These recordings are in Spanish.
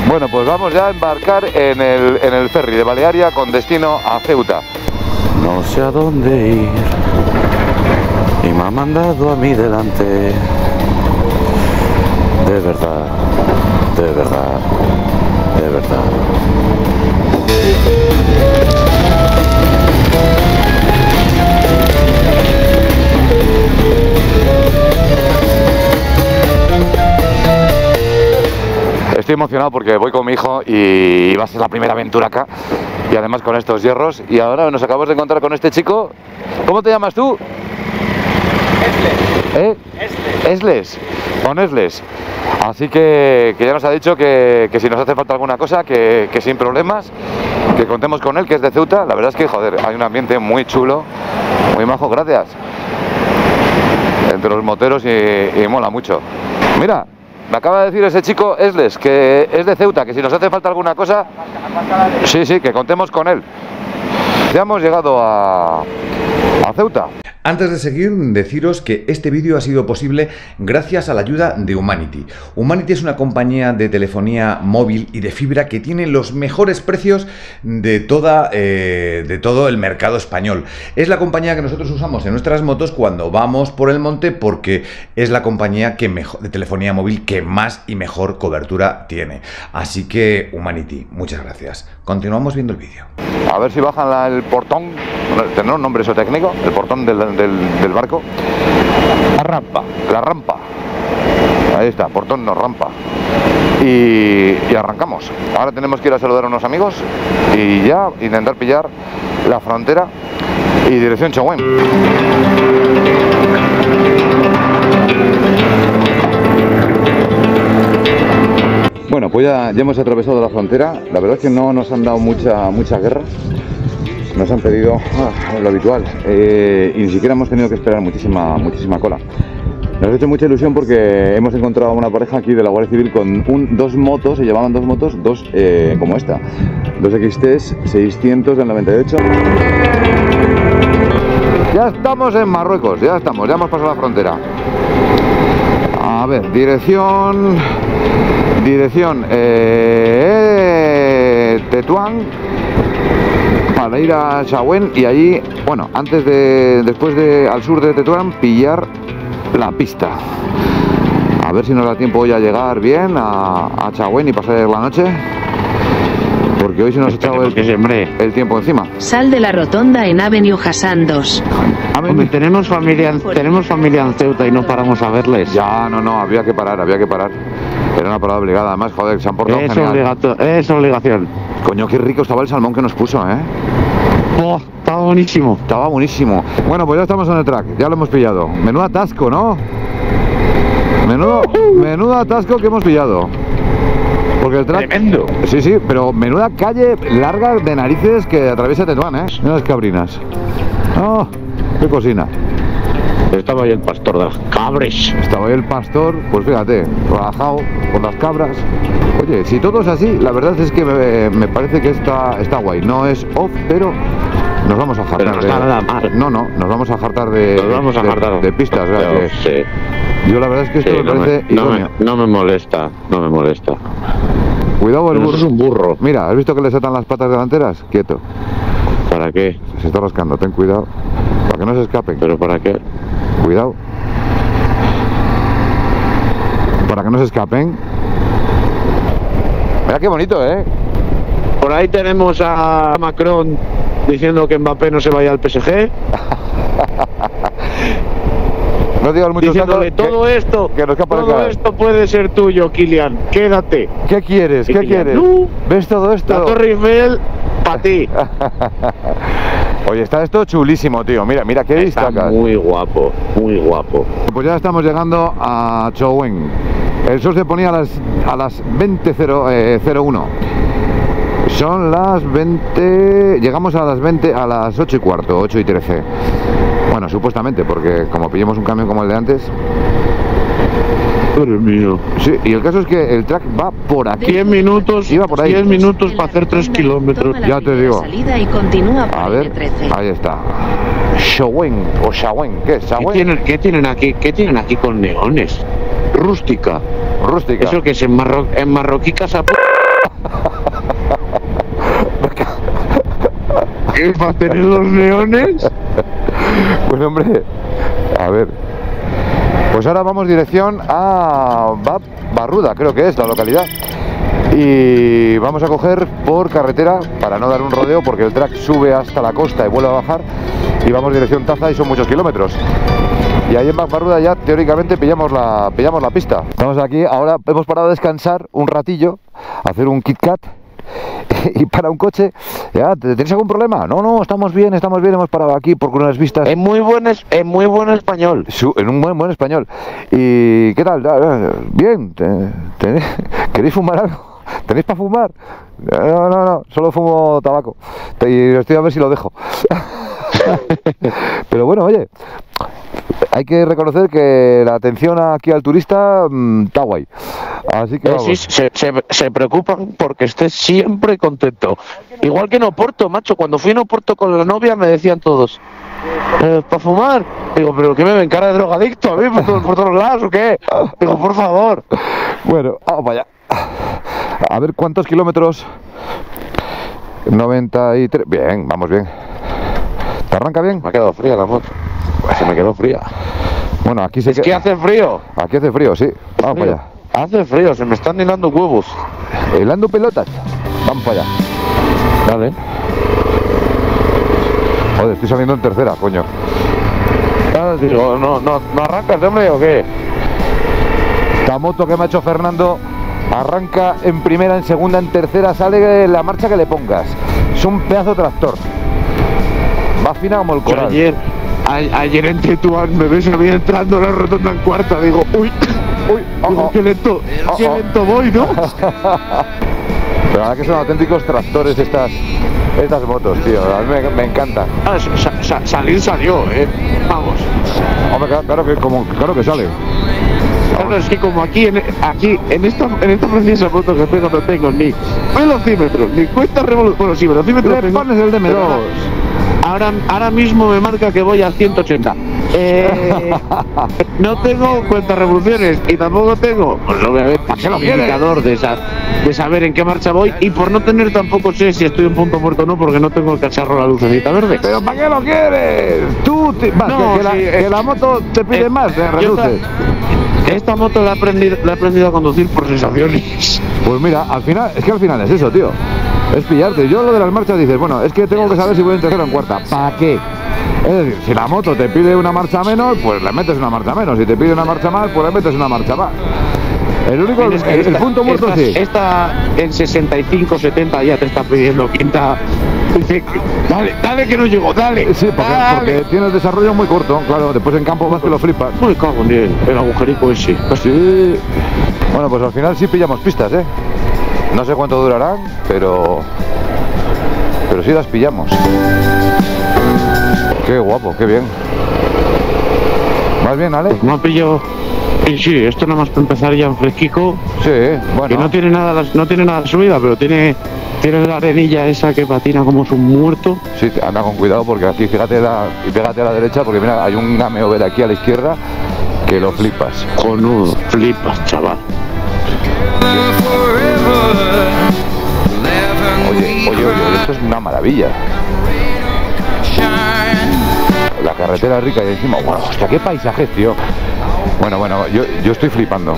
Bueno, pues vamos ya a embarcar en el ferry de Balearia con destino a Ceuta. No sé a dónde ir y me ha mandado a mí delante. De verdad, de verdad, de verdad. Estoy emocionado porque voy con mi hijo y va a ser la primera aventura acá, y además con estos hierros. Y ahora nos acabamos de encontrar con este chico. ¿Cómo te llamas tú? Esles. Esles. Con Esles. Así que ya nos ha dicho que si nos hace falta alguna cosa, que sin problemas, que contemos con él, que es de Ceuta. La verdad es que, joder, hay un ambiente muy chulo, muy majo, gracias. Entre los moteros y mola mucho. Mira, me acaba de decir ese chico, Esles, que es de Ceuta, que si nos hace falta alguna cosa, sí, que contemos con él. Ya hemos llegado a Ceuta. Antes de seguir, deciros que este vídeo ha sido posible gracias a la ayuda de Humanity. Humanity es una compañía de telefonía móvil y de fibra que tiene los mejores precios de todo el mercado español. Es la compañía que nosotros usamos en nuestras motos cuando vamos por el monte, porque es la compañía de telefonía móvil que más y mejor cobertura tiene. Así que, Humanity, muchas gracias. Continuamos viendo el vídeo. A ver si bajan el portón, ¿tendrá un nombre eso técnico? El portón del barco. La rampa. Ahí está, portón no, rampa. Y arrancamos. Ahora tenemos que ir a saludar a unos amigos y ya intentar pillar la frontera y dirección Chauen. Bueno, pues ya hemos atravesado la frontera. La verdad es que no nos han dado mucha guerra. Nos han pedido lo habitual y ni siquiera hemos tenido que esperar muchísima cola. Nos ha hecho mucha ilusión porque hemos encontrado a una pareja aquí de la Guardia Civil con dos motos, se llevaban dos motos, como esta, dos XTs 600 del 98. Ya estamos en Marruecos, ya hemos pasado la frontera. A ver, dirección Tetuán, para ir a Chauen y allí, bueno, al sur de Tetuán, pillar la pista. A ver si nos da tiempo hoy a llegar bien a Chauen y pasar la noche, porque hoy se nos ha echado el tiempo encima. Sal de la rotonda en Avenue Hassan 2. Hombre, tenemos familia en Ceuta y no paramos a verles. Ya, no, había que parar. Era una parada obligada, además, joder, se han portado genial. Es obligación. Coño, qué rico estaba el salmón que nos puso, Oh, estaba buenísimo. Estaba buenísimo. Bueno, pues ya estamos en el track, ya lo hemos pillado. Menudo atasco, ¿no? Menudo atasco que hemos pillado. Porque el track... Tremendo. Sí, pero menuda calle larga de narices que atraviesa Tetuán, Mira las cabrinas. Oh, qué cocina. Estaba ahí el pastor de las cabres. Estaba ahí el pastor, pues fíjate, relajado con las cabras. Oye, si todo es así, la verdad es que me parece que está guay. No es off, pero nos vamos a jartar. Pero no está nada mal. No, nos vamos a jartar de pistas. Pero, sí. Yo la verdad es que esto me parece idóneo. No me molesta. Cuidado el burro. Es un burro. Mira, ¿has visto que le saltan las patas delanteras? Quieto. ¿Para qué? Se está rascando, ten cuidado. Para que no se escapen. ¿Pero para qué? Cuidado. Para que no se escapen. Mira qué bonito, Por ahí tenemos a Macron diciendo que Mbappé no se vaya al PSG. No digas mucho. Diciéndole todo esto puede ser tuyo, Kylian. Quédate. ¿Qué quieres? ¿Qué quieres? ¿Ves todo esto? La Torre Eiffel para ti. Oye, está esto chulísimo, tío. Mira qué vista. Está muy guapo. Pues ya estamos llegando a Chauen. El sol se ponía a las 20:01. Son las 20... Llegamos a las 20, a las 8:15, 8:13. Bueno, supuestamente, porque como pillamos un camión como el de antes... Dios mío. Sí, y el caso es que el track va por aquí. 10 minutos, iba por ahí. 10 minutos para hacer 3 kilómetros. Ya te digo. Y continúa por a ver, ahí está. Chauen, ¿qué es? Chauen. ¿Qué tienen aquí con neones? Rústica. Rústica. Eso que es en marroquí casa. ¿qué? ¿Para tener los leones? Pues hombre, a ver. Pues ahora vamos dirección a Barruda, creo que es la localidad. Y vamos a coger por carretera para no dar un rodeo, porque el track sube hasta la costa y vuelve a bajar. Y vamos dirección Taza y son muchos kilómetros. Y ahí en Barruda ya teóricamente pillamos la pista. Estamos aquí, ahora hemos parado a descansar un ratillo, a hacer un Kit Kat. Y para un coche, ya, ¿tenéis algún problema? No, estamos bien, hemos parado aquí por unas vistas. En muy buen español. En un buen español. ¿Y qué tal? Bien, ¿queréis fumar algo? ¿Tenéis para fumar? No, solo fumo tabaco. Y estoy a ver si lo dejo. Pero bueno, oye, hay que reconocer que la atención aquí al turista está guay. Así que sí, se preocupan porque estés siempre contento. Igual que en Oporto, macho. Cuando fui en Oporto con la novia me decían todos, ¿para fumar? Digo, ¿pero qué me ven cara de drogadicto a mí por todos lados o qué? Digo, por favor. Bueno, vamos para allá. A ver cuántos kilómetros. 93. Bien, vamos bien. ¿Te arranca bien? Me ha quedado fría la moto. Se me quedó fría. Bueno, aquí es que hace frío. Aquí hace frío, sí. Vamos para allá. Hace frío, se me están hilando huevos. ¿Hilando pelotas? Vamos para allá. Dale. Joder, estoy saliendo en tercera, coño. Digo, ¿no arrancas, hombre, o qué? La moto que me ha hecho Fernando arranca en primera, en segunda, en tercera, sale la marcha que le pongas. Es un pedazo de tractor. Va fina como el coral. Ayer en Tetuán me ves a mí entrando a la rotonda en cuarta, digo, uy, digo, qué lento voy, ¿no? Pero la verdad que son auténticos tractores estas motos, tío, a mí me encanta. Salir salió, vamos. Hombre, claro que sale. Claro, es que como aquí en esta precisa moto que tengo no tengo ni velocímetro, ni cuenta revolución. Bueno, sí, velocímetro. Le pones el DM2. Ahora mismo me marca que voy a 180. No tengo cuenta revoluciones y tampoco tengo, pues obviamente, el indicador de saber en qué marcha voy, y por no tener tampoco sé si estoy en punto muerto o no, porque no tengo el cacharro la lucecita verde. ¿Pero para qué lo quieres? Que la moto te pide más de reluces. Esta moto la he aprendido a conducir por sensaciones. Pues mira, al final es eso, tío. Es pillarte. Yo lo de las marchas dices, bueno, es que tengo que saber si voy en tercera o en cuarta. ¿Para qué? Es decir, si la moto te pide una marcha menos, pues le metes una marcha menos. Si te pide una marcha más, pues le metes una marcha más. El único, el punto muerto sí. Esta en 65, 70 ya te está pidiendo quinta. Dice, dale que no llego, dale. Sí, porque tiene el desarrollo muy corto, claro. Después en campo vas que lo flipas. Me cago en el agujerico ese. Sí. Bueno, pues al final sí pillamos pistas, ¿eh? No sé cuánto durarán, pero sí las pillamos. Qué guapo, qué bien. ¿Vas bien, Ale? Me ha pillado. Sí, esto nada más para empezar ya en fresquico. Sí, bueno. Que no tiene nada de subida, pero tiene la arenilla esa que patina como es un muerto. Sí, anda con cuidado porque aquí pégate a la derecha, porque mira, hay un game aquí a la izquierda que lo flipas. Conudo, flipas, chaval. Oye, esto es una maravilla. La carretera rica y encima, bueno, hostia, qué paisaje, tío. Bueno, yo estoy flipando.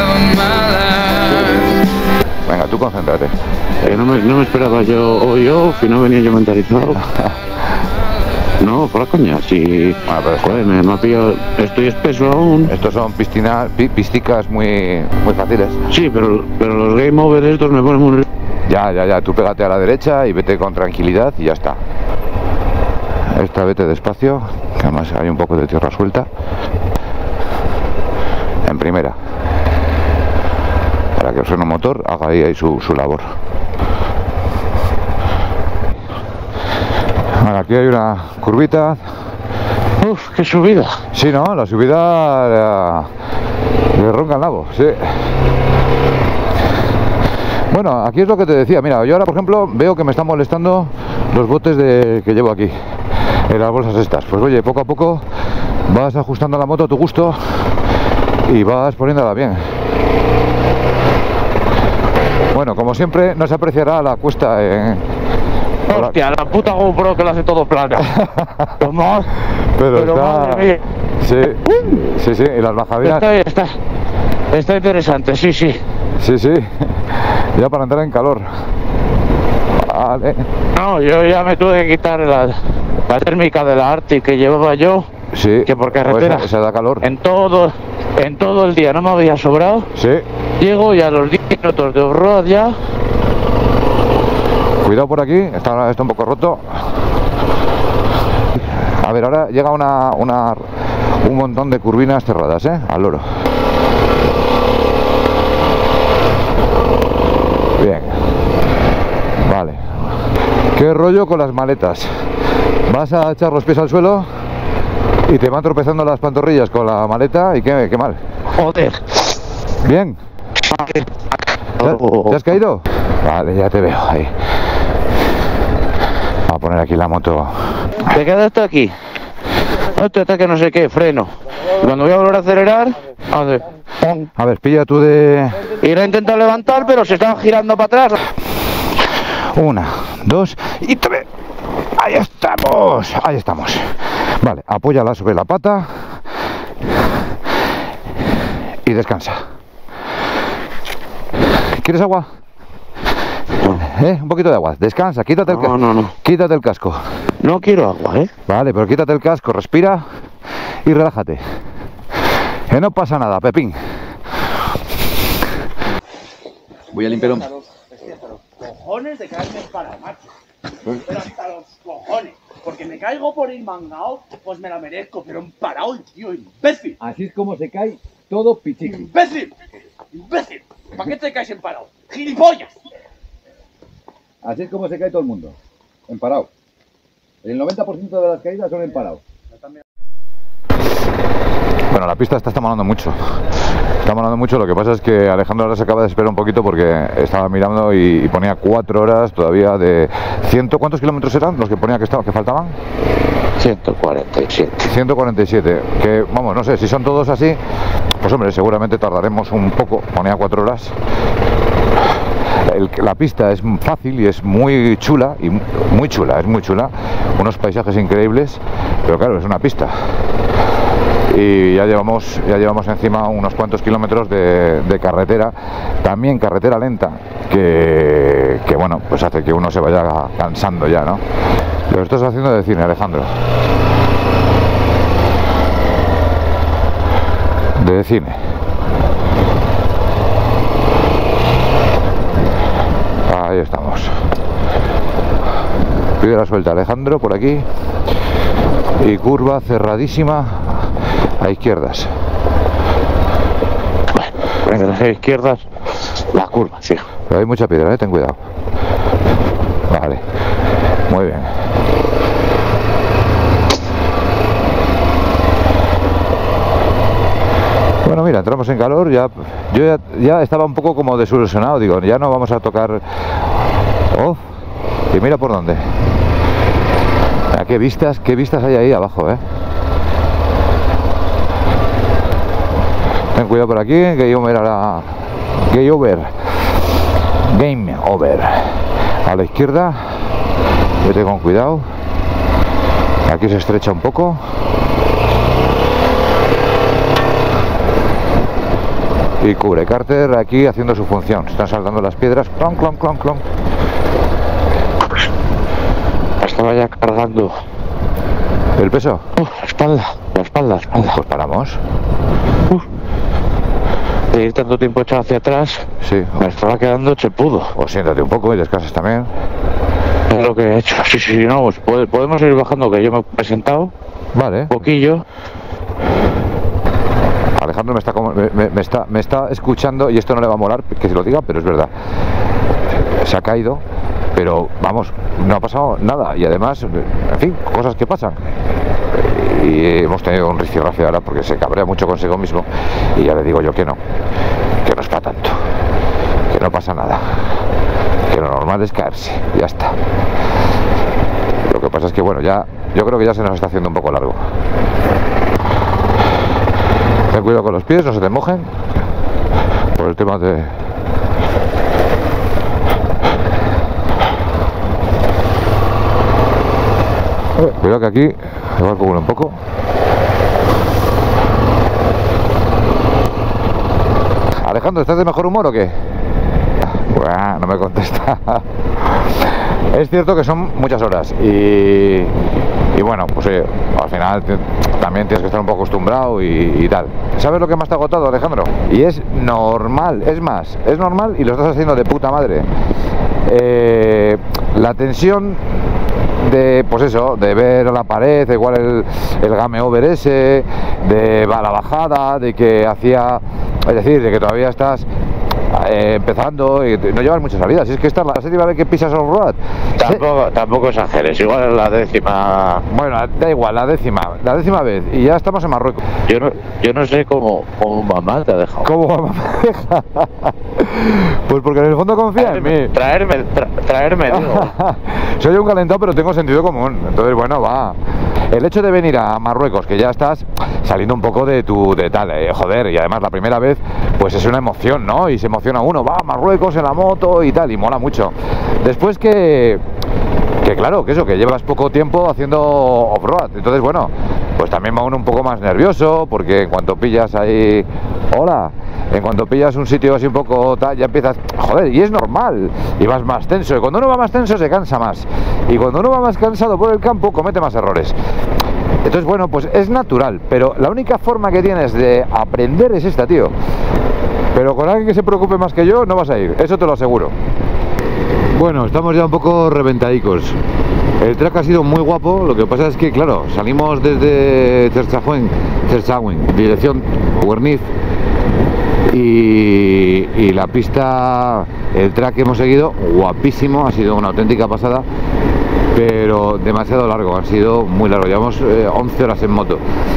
Venga, tú concéntrate. No me esperaba yo, si no venía yo mentalizado. No, por la coña, sí. Bueno, pero joder, me ha pillado. Estoy espeso aún. Estos son pisticas muy fáciles. Sí, pero los game over estos me ponen muy. Ya, tú pégate a la derecha y vete con tranquilidad y ya está. Esta vete despacio, que además hay un poco de tierra suelta. En primera. Para que el freno motor haga ahí su labor. Ahora aquí hay una curvita. Uf, qué subida. Sí, ¿no? La subida le ronca el nabo, sí. Bueno, aquí es lo que te decía. Mira, yo ahora, por ejemplo, veo que me están molestando los botes que llevo aquí, en las bolsas estas. Pues oye, poco a poco vas ajustando la moto a tu gusto y vas poniéndola bien. Bueno, como siempre, no se apreciará la cuesta Hola. Hostia, la puta GoPro que lo hace todo plano. Vamos. Pero Pero está... madre mía. Sí, y las bajadinas... Está interesante, sí. Sí, ya para entrar en calor. Vale. No, yo ya me tuve que quitar la térmica de la Arctic que llevaba yo. Sí. Que por carretera. Pues esa da calor. En todo el día no me había sobrado. Sí. Llego y a los 10 minutos de off-road ya. Cuidado por aquí, está un poco roto. A ver, ahora llega un montón de curvinas cerradas, al loro. Bien. Vale. ¿Qué rollo con las maletas? Vas a echar los pies al suelo y te van tropezando las pantorrillas con la maleta y qué mal. Joder. Bien. ¿Te has caído? Vale, ya te veo ahí. Voy a poner aquí la moto. ¿Te quedaste aquí? Hasta que no sé qué, freno. Cuando voy a volver a acelerar, hace ¡pum! A ver, pilla tú de... Y la he intentado levantar, pero se están girando para atrás. 1, 2 y 3. Ahí estamos. Ahí estamos. Vale, apóyala sobre la pata y descansa. ¿Quieres agua? Un poquito de agua. Descansa, quítate el casco. No. Quítate el casco. No quiero agua, Vale, pero quítate el casco, respira y relájate. Que no pasa nada, Pepín. Voy a limpiar un... Hasta los cojones de caerme para, macho. Pero hasta los cojones. Porque me caigo por ir mangao, pues me la merezco. Pero parado el tío, imbécil. Así es como se cae todo pichico. ¡Imbécil! ¡Imbécil! ¿Para qué te caes en parado? ¡Gilipollas! Así es como se cae todo el mundo. En parado. El 90% de las caídas son en parado. Bueno, la pista está malando mucho. Está malando mucho, lo que pasa es que Alejandro ahora se acaba de esperar un poquito porque estaba mirando y ponía 4 horas todavía de... ¿Cuántos kilómetros eran los que ponía que faltaban? 147. 147, que vamos, no sé, si son todos así, pues hombre, seguramente tardaremos un poco, ponía 4 horas. La pista es fácil y es muy chula, es muy chula, unos paisajes increíbles, pero claro, es una pista. Y ya llevamos encima unos cuantos kilómetros de carretera, también carretera lenta, que bueno, pues hace que uno se vaya cansando ya, ¿no? Lo estás haciendo de cine, Alejandro. De cine. Ahí estamos. Piedra suelta, Alejandro, por aquí. Y curva cerradísima a izquierdas. Bueno, a las izquierdas, la curva, sí. Pero hay mucha piedra, ten cuidado. Vale, muy bien. Bueno, mira, entramos en calor, yo ya estaba un poco como desilusionado, digo, ya no vamos a tocar... Oh, y mira por dónde. Mira, qué vistas hay ahí abajo, Ten cuidado por aquí, game over. A la izquierda, vete con cuidado. Aquí se estrecha un poco. Y cubre Carter aquí haciendo su función. Están saltando las piedras. Clon, clon, clon, clon. Estaba ya cargando. ¿El peso? La espalda. Pues paramos. De ir tanto tiempo echado hacia atrás, Sí. me estaba quedando chepudo. O siéntate un poco y descansas también. Es lo que he hecho. Sí, no, pues podemos ir bajando, que yo me he presentado Vale. un poquillo. Alejandro me está escuchando y esto no le va a molar que se lo diga, pero es verdad. Se ha caído, pero vamos, no ha pasado nada. Y además, en fin, cosas que pasan. Y hemos tenido un rifirrafe ahora porque se cabrea mucho consigo mismo. Y ya le digo yo que no es para tanto. Que no pasa nada. Que lo normal es caerse. Ya está. Lo que pasa es que, bueno, yo creo que ya se nos está haciendo un poco largo. Ten cuidado con los pies, no se te mojen por el tema de... Cuidado que aquí se va el culo un poco. Alejandro, ¿estás de mejor humor o qué? Bueno, no me contesta. Es cierto que son muchas horas y bueno, pues al final también tienes que estar un poco acostumbrado y tal. ¿Sabes lo que más te ha agotado, Alejandro? Y es normal, es más, es normal y lo estás haciendo de puta madre. La tensión de, pues eso, de ver a la pared, igual el game over ese, de la bajada, de que hacía, es decir, de que todavía estás empezando y no llevas muchas salidas. Si es que esta es la 7ª vez que pisas off-road. Tampoco exageres, igual es la 10ª. Bueno, da igual, la 10ª vez y ya estamos en Marruecos. Yo no sé cómo mamá te ha dejado. ¿Cómo mamá me deja? Pues porque en el fondo confía en mí. Traerme, digo. Soy un calentado, pero tengo sentido común. Entonces, bueno, va. El hecho de venir a Marruecos, que ya estás saliendo un poco de tal, joder, y además la primera vez, pues es una emoción, ¿no? Y se emociona uno, va a Marruecos en la moto y tal, y mola mucho. Después que claro, que eso, que llevas poco tiempo haciendo off-road, entonces bueno, pues también va uno un poco más nervioso, porque en cuanto pillas ahí, hola, en cuanto pillas un sitio así un poco tal, ya empiezas, joder, y es normal, y vas más tenso, y cuando uno va más tenso se cansa más, y cuando uno va más cansado por el campo comete más errores. Entonces bueno, pues es natural, pero la única forma que tienes de aprender es esta, tío. Pero con alguien que se preocupe más que yo no vas a ir, eso te lo aseguro. Bueno, estamos ya un poco reventadicos. El track ha sido muy guapo, lo que pasa es que, claro, salimos desde Cherchahuén, dirección Guerniz, y la pista, el track que hemos seguido, guapísimo, ha sido una auténtica pasada, pero demasiado largo, ha sido muy largo, llevamos 11 horas en moto.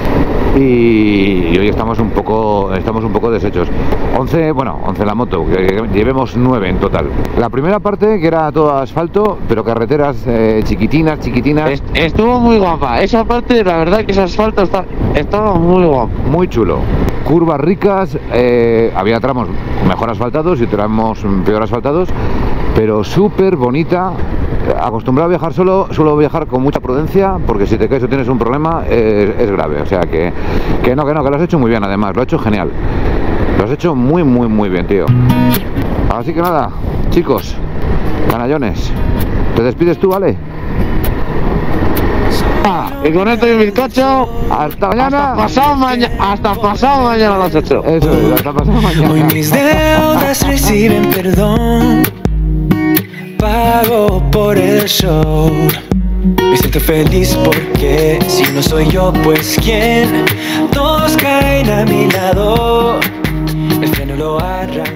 Y hoy estamos un poco deshechos. 11 en la moto, que llevemos 9 en total. La primera parte que era todo asfalto, pero carreteras chiquitinas. Estuvo muy guapa, esa parte, la verdad que ese asfalto estaba muy guapo. Muy chulo. Curvas ricas, había tramos mejor asfaltados y tramos peor asfaltados, pero súper bonita. Acostumbrado a viajar solo, suelo viajar con mucha prudencia, porque si te caes o tienes un problema es grave, o sea que lo has hecho muy bien, además, lo has hecho genial, lo has hecho muy bien, tío. Así que nada, chicos, canallones, te despides tú, ¿vale? Y con esto y un bizcocho, hasta mañana. Hasta pasado mañana a las 8. Eso es, hasta pasado mañana. Hoy mis deudas reciben perdón, pago por el show. Me siento feliz porque si no soy yo, pues quién. Todos caen a mi lado, el freno lo arranca.